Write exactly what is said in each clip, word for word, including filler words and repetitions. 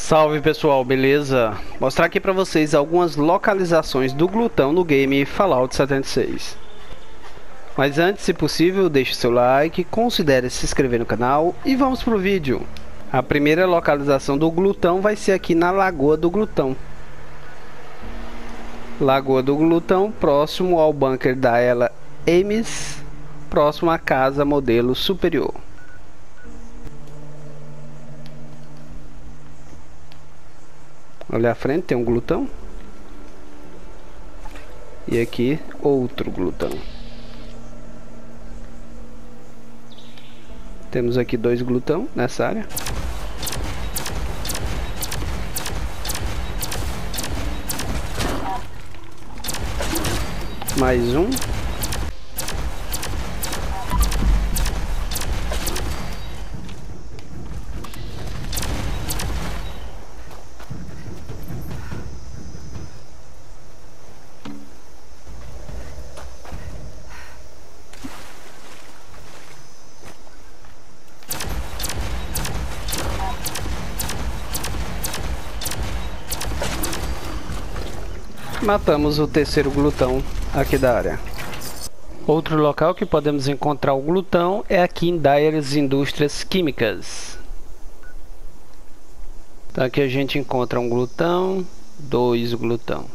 Salve pessoal, beleza? Mostrar aqui pra vocês algumas localizações do glutão no game Fallout setenta e seis. Mas antes, se possível, deixe seu like, considere se inscrever no canal e vamos pro vídeo. A primeira localização do glutão vai ser aqui na Lagoa do Glutão. Lagoa do Glutão, próximo ao bunker da Ela Ames, próximo à casa modelo superior. Olha à frente, tem um glutão. E aqui, outro glutão. Temos aqui dois glutão nessa área. Mais um. Matamos o terceiro glutão aqui da área. Outro local que podemos encontrar o glutão é aqui em Dyer's Indústrias Químicas. Então aqui a gente encontra um glutão, dois glutão.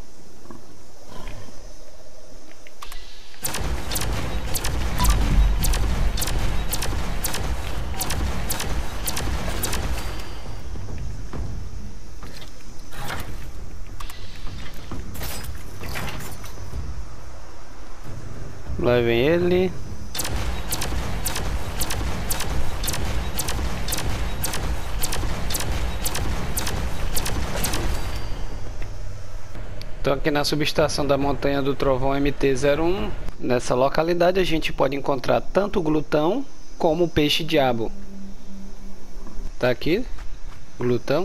Levem ele. Estou aqui na subestação da Montanha do Trovão M T zero um. Nessa localidade a gente pode encontrar tanto o glutão como o peixe diabo. Tá aqui, glutão.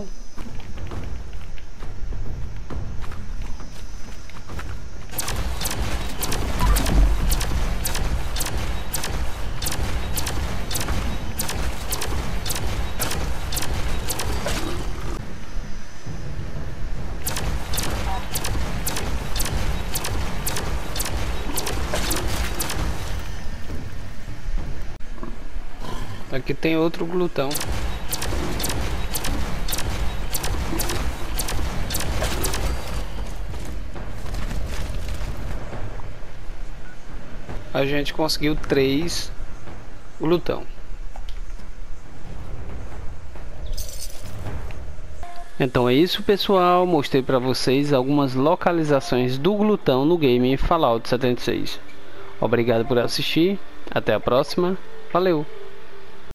Aqui tem outro glutão. A gente conseguiu três glutão. Então é isso, pessoal. Mostrei para vocês algumas localizações do glutão no game Fallout setenta e seis. Obrigado por assistir. Até a próxima. Valeu!